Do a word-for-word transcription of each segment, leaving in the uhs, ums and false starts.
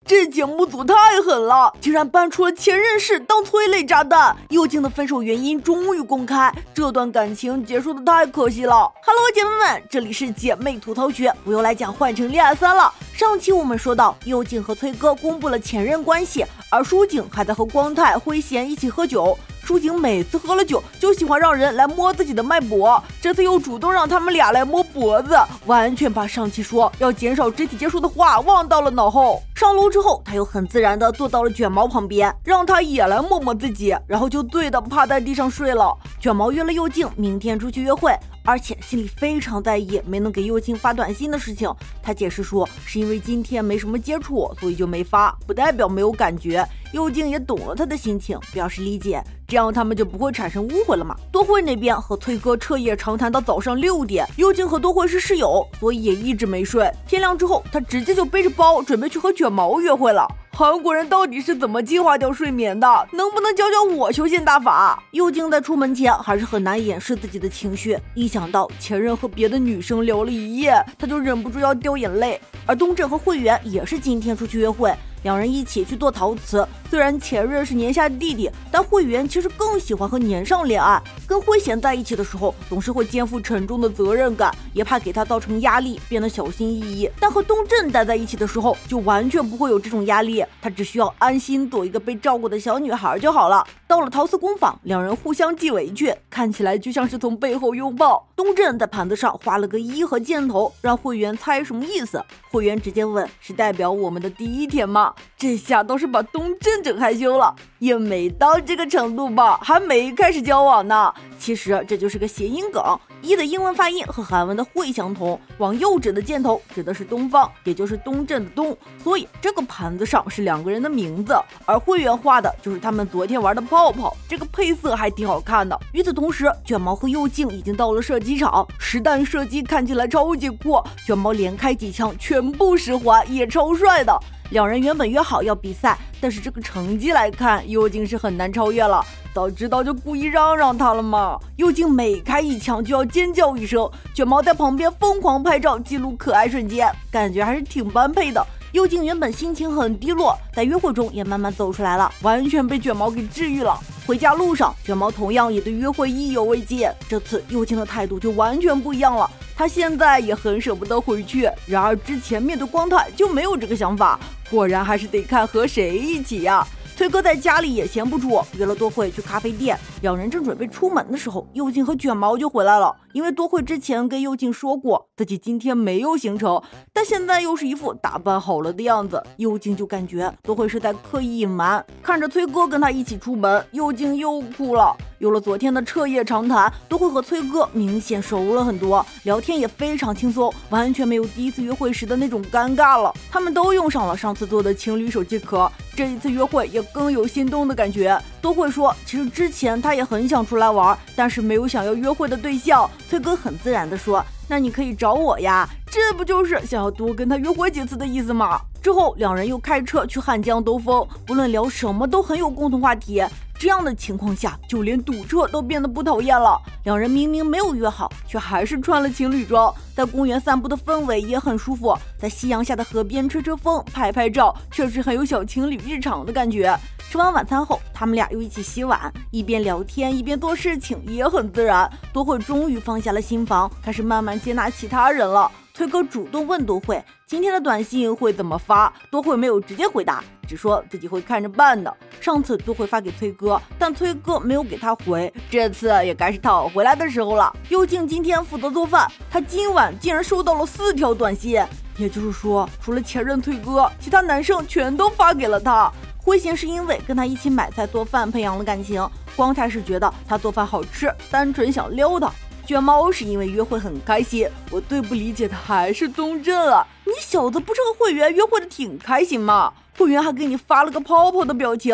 这节目组太狠了，竟然搬出了前任式当催泪炸弹。佑靖的分手原因终于公开，这段感情结束的太可惜了。Hello， 姐妹们，这里是姐妹吐槽学，我又来讲《换乘恋爱三》了。上期我们说到，佑靖和崔哥公布了前任关系，而舒景还在和光太、辉贤一起喝酒。舒景每次喝了酒就喜欢让人来摸自己的脉搏，这次又主动让他们俩来摸脖子，完全把上期说要减少肢体接触的话忘到了脑后。上楼之后，他又很自然地坐到了卷毛旁边，让他也来摸摸自己，然后就醉得趴在地上睡了。卷毛约了佑靖明天出去约会，而且心里非常在意没能给佑靖发短信的事情。他解释说是因为今天没什么接触，所以就没发，不代表没有感觉。佑靖也懂了他的心情，表示理解，这样他们就不会产生误会了嘛。多惠那边和崔哥彻夜长谈到早上六点，佑靖和多惠是室友，所以也一直没睡。天亮之后，他直接就背着包准备去和卷毛约会了。韩国人到底是怎么计划掉睡眠的？能不能教教我修仙大法？佑靖在出门前还是很难掩饰自己的情绪，一想到前任和别的女生聊了一夜，他就忍不住要掉眼泪。而东正和慧媛也是今天出去约会，两人一起去做陶瓷。虽然前任是年下弟弟，但慧媛其实更喜欢和年上恋爱。跟辉贤在一起的时候，总是会肩负沉重的责任感，也怕给他造成压力，变得小心翼翼。但和东正待在一起的时候，就完全不会有这种压力，他只需要安心做一个被照顾的小女孩就好了。到了陶瓷工坊，两人互相系围裙，看起来就像是从背后拥抱。东正在盘子上画了个一和箭头，让慧媛猜什么意思。慧媛直接问：是代表我们的第一天吗？这下倒是把东正整害羞了，也没到这个程度吧，还没开始交往呢。其实这就是个谐音梗，一的英文发音和韩文的会相同，往右指的箭头指的是东方，也就是东正的东，所以这个盘子上是两个人的名字，而慧媛画的就是他们昨天玩的泡泡，这个配色还挺好看的。与此同时，卷毛和佑靖已经到了射击场，实弹射击看起来超级酷，卷毛连开几枪全部十环，也超帅的。两人原本约好要比赛，但是这个成绩来看，佑靖是很难超越了。早知道就故意让让他了嘛！佑靖每开一枪就要尖叫一声，卷毛在旁边疯狂拍照记录可爱瞬间，感觉还是挺般配的。佑靖原本心情很低落，在约会中也慢慢走出来了，完全被卷毛给治愈了。回家路上，卷毛同样也对约会意犹未尽，这次佑靖的态度就完全不一样了。他现在也很舍不得回去，然而之前面对光太就没有这个想法，果然还是得看和谁一起呀、啊。崔哥在家里也闲不住，约了多惠去咖啡店。两人正准备出门的时候，佑靖和卷毛就回来了。因为多惠之前跟佑靖说过自己今天没有行程，但现在又是一副打扮好了的样子，佑靖就感觉多惠是在刻意隐瞒。看着崔哥跟他一起出门，佑靖又哭了。有了昨天的彻夜长谈，多惠和崔哥明显熟了很多，聊天也非常轻松，完全没有第一次约会时的那种尴尬了。他们都用上了上次做的情侣手机壳，这一次约会也更有心动的感觉。多惠说其实之前他也很想出来玩，但是没有想要约会的对象。崔哥很自然地说，那你可以找我呀，这不就是想要多跟他约会几次的意思吗？之后两人又开车去汉江兜风，不论聊什么都很有共同话题。这样的情况下，就连堵车都变得不讨厌了。两人明明没有约好，却还是穿了情侣装。在公园散步的氛围也很舒服，在夕阳下的河边吹吹风、拍拍照，确实很有小情侣日常的感觉。吃完晚餐后，他们俩又一起洗碗，一边聊天一边做事情，也很自然。多惠终于放下了心防，开始慢慢接纳其他人了。崔哥主动问多惠今天的短信会怎么发，多惠没有直接回答，只说自己会看着办的。上次多惠发给崔哥，但崔哥没有给他回，这次也该是讨回来的时候了。佑靖今天负责做饭，他今晚竟然收到了四条短信，也就是说除了前任崔哥，其他男生全都发给了他。辉贤是因为跟他一起买菜做饭培养了感情，光太是觉得他做饭好吃，单纯想撩他。卷毛是因为约会很开心，我最不理解的还是东正了，你小子不是和慧媛约会的挺开心吗？慧媛还给你发了个泡泡的表情，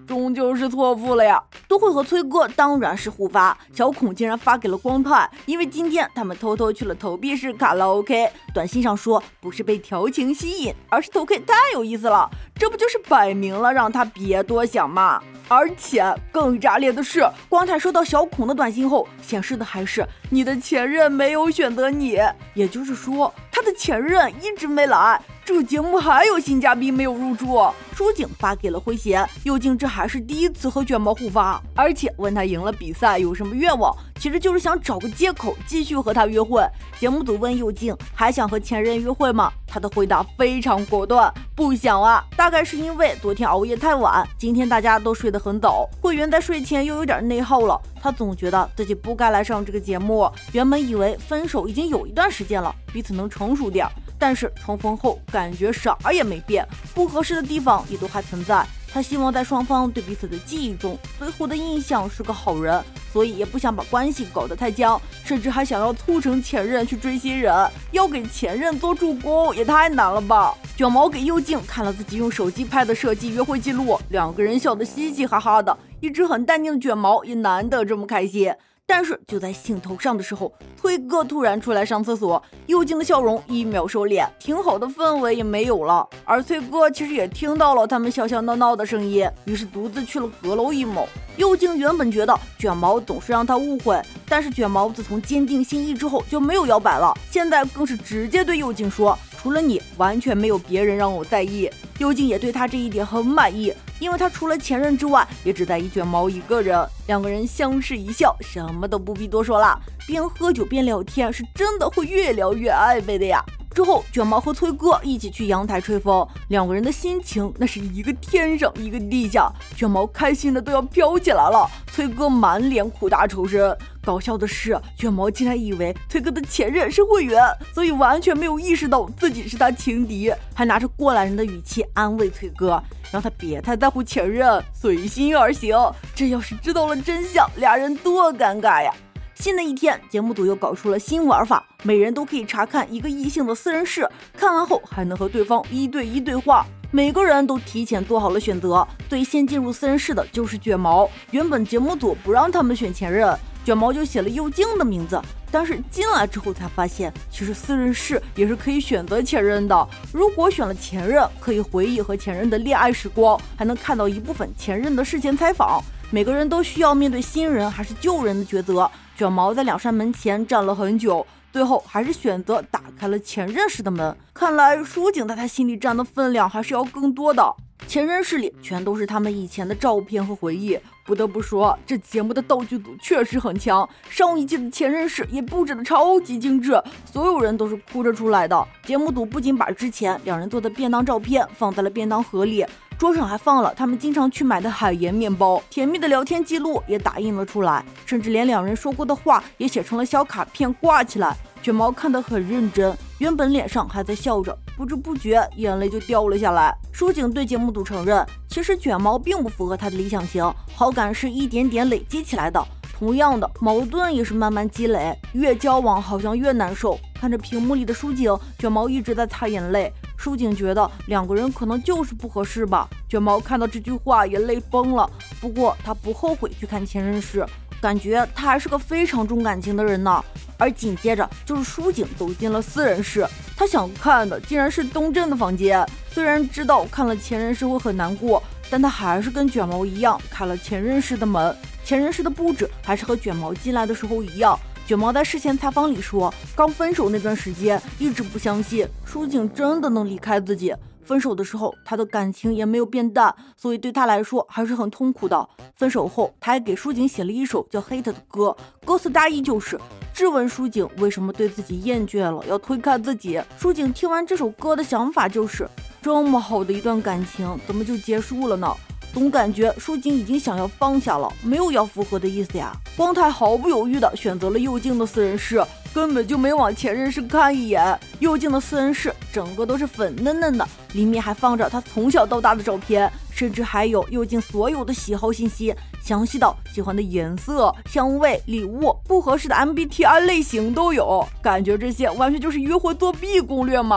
终究是错付了呀。多惠和崔哥当然是互发，小孔竟然发给了光太，因为今天他们偷偷去了投币式卡拉 OK。短信上说不是被调情吸引，而是投 K 太有意思了，这不就是摆明了让他别多想吗？而且更炸裂的是，光太收到小孔的短信后，显示的还是你的前任没有选择你，也就是说他的前任一直没来。这个节目还有新嘉宾没有入驻，书景发给了辉贤，佑敬这还是第一次和卷毛互发，而且问他赢了比赛有什么愿望，其实就是想找个借口继续和他约会。节目组问佑敬还想和前任约会吗？他的回答非常果断，不想啊，大概是因为昨天熬夜太晚，今天大家都睡得很早，会员在睡前又有点内耗了，他总觉得自己不该来上这个节目。原本以为分手已经有一段时间了，彼此能成熟点，但是重逢后感觉啥也没变，不合适的地方也都还存在。他希望在双方对彼此的记忆中最后的印象是个好人，所以也不想把关系搞得太僵，甚至还想要促成前任去追新人，要给前任做助攻也太难了吧。卷毛给佑敬看了自己用手机拍的设计约会记录，两个人笑得嘻嘻哈哈的，一直很淡定的卷毛也难得这么开心。但是就在兴头上的时候，崔哥突然出来上厕所，佑敬的笑容一秒收敛，挺好的氛围也没有了。而崔哥其实也听到了他们笑笑闹闹的声音，于是独自去了阁楼一某。佑敬原本觉得卷毛总是让他误会，但是卷毛自从坚定心意之后就没有摇摆了，现在更是直接对佑敬说，除了你完全没有别人让我在意。佑敬也对他这一点很满意，因为他除了前任之外也只在意卷毛一个人。两个人相视一笑，什么都不必多说了，边喝酒边聊天是真的会越聊越暧昧的呀。之后卷毛和崔哥一起去阳台吹风，两个人的心情那是一个天上一个地下，卷毛开心的都要飘起来了，崔哥满脸苦大仇深。搞笑的是，卷毛竟然以为崔哥的前任是会员，所以完全没有意识到自己是他情敌，还拿着过来人的语气安慰崔哥，让他别太在乎前任，随心而行。这要是知道了真相，俩人多尴尬呀。新的一天，节目组又搞出了新玩法，每人都可以查看一个异性的私人事，看完后还能和对方一对一对话。每个人都提前做好了选择，最先进入私人室的就是卷毛。原本节目组不让他们选前任，卷毛就写了佑敬的名字，但是进来之后才发现，其实私人室也是可以选择前任的。如果选了前任，可以回忆和前任的恋爱时光，还能看到一部分前任的事前采访。每个人都需要面对新人还是旧人的抉择，卷毛在两扇门前站了很久，最后还是选择打开了前任室的门。看来书景在他心里占的分量还是要更多的。前任室里全都是他们以前的照片和回忆，不得不说这节目的道具组确实很强，上一季的前任室也布置的超级精致，所有人都是哭着出来的。节目组不仅把之前两人做的便当照片放在了便当盒里，桌上还放了他们经常去买的海盐面包，甜蜜的聊天记录也打印了出来，甚至连两人说过的话也写成了小卡片挂起来。卷毛看得很认真，原本脸上还在笑着，不知不觉眼泪就掉了下来。书景对节目组承认，其实卷毛并不符合他的理想型，好感是一点点累积起来的，同样的矛盾也是慢慢积累，越交往好像越难受。看着屏幕里的书景，卷毛一直在擦眼泪。书景觉得两个人可能就是不合适吧，卷毛看到这句话也泪崩了。不过他不后悔去看前任室，感觉他还是个非常重感情的人呢。而紧接着就是书景走进了私人室，他想看的竟然是东镇的房间。虽然知道看了前任室会很难过，但他还是跟卷毛一样开了前任室的门。前任室的布置还是和卷毛进来的时候一样。卷毛在事前采访里说，刚分手那段时间一直不相信书景真的能离开自己，分手的时候他的感情也没有变淡，所以对他来说还是很痛苦的。分手后他还给书景写了一首叫《Hate》的歌，歌词大意就是质问书景为什么对自己厌倦了，要推开自己。书景听完这首歌的想法就是，这么好的一段感情怎么就结束了呢？总感觉书景已经想要放下了，没有要复合的意思呀。光太毫不犹豫地选择了佑敬的私人室，根本就没往前任室看一眼。佑敬的私人室整个都是粉嫩嫩的，里面还放着他从小到大的照片，甚至还有佑敬所有的喜好信息，详细到喜欢的颜色、香味、礼物、不合适的 M B T I 类型都有。感觉这些完全就是约会作弊攻略嘛。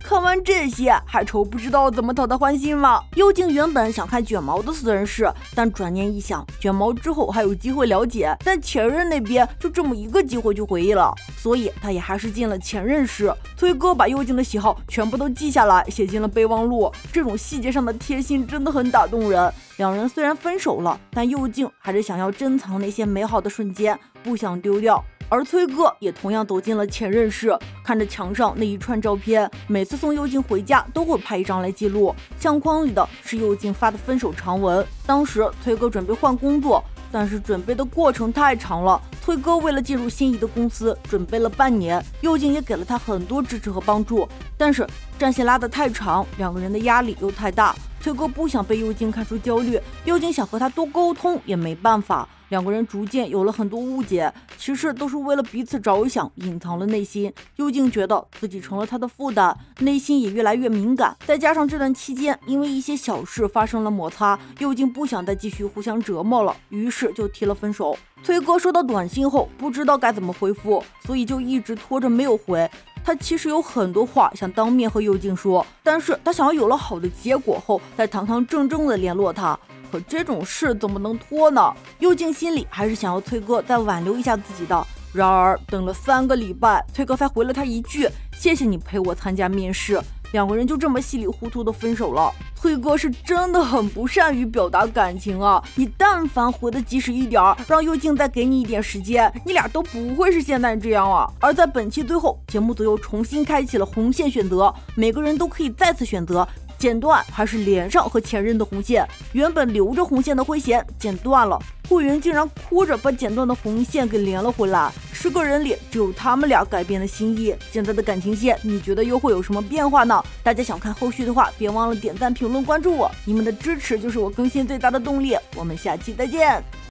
看完这些，还愁不知道怎么讨他欢心吗？幽静原本想看卷毛的私人事，但转念一想，卷毛之后还有机会了解，但前任那边就这么一个机会就回忆了，所以他也还是进了前任室。崔哥把幽静的喜好全部都记下来，写进了备忘录。这种细节上的贴心真的很打动人。两人虽然分手了，但幽静还是想要珍藏那些美好的瞬间，不想丢掉。而崔哥也同样走进了前任室，看着墙上那一串照片，每次送幽静回家都会拍一张来记录。相框里的是幽静发的分手长文。当时崔哥准备换工作，但是准备的过程太长了。崔哥为了进入心仪的公司，准备了半年，幽静也给了他很多支持和帮助，但是战线拉得太长，两个人的压力又太大。崔哥不想被幽静看出焦虑，幽静想和他多沟通也没办法，两个人逐渐有了很多误解，其实都是为了彼此着想，隐藏了内心。幽静觉得自己成了他的负担，内心也越来越敏感，再加上这段期间因为一些小事发生了摩擦，幽静不想再继续互相折磨了，于是就提了分手。崔哥收到短信后不知道该怎么回复，所以就一直拖着没有回。他其实有很多话想当面和幽静说，但是他想要有了好的结果后再堂堂正正的联络他，可这种事怎么能拖呢？幽静心里还是想要崔哥再挽留一下自己的，然而等了三个礼拜，崔哥才回了他一句谢谢你陪我参加面试，两个人就这么稀里糊涂的分手了。崔哥是真的很不善于表达感情啊，你但凡回的及时一点，让幽静再给你一点时间，你俩都不会是现在这样啊。而在本期最后，节目组又重新开启了红线选择，每个人都可以再次选择剪断还是连上和前任的红线。原本留着红线的灰贤剪断了，慧云竟然哭着把剪断的红线给连了回来。十个人里只有他们俩改变了心意，现在的感情线你觉得又会有什么变化呢？大家想看后续的话，别忘了点赞评论关注我，你们的支持就是我更新最大的动力。我们下期再见。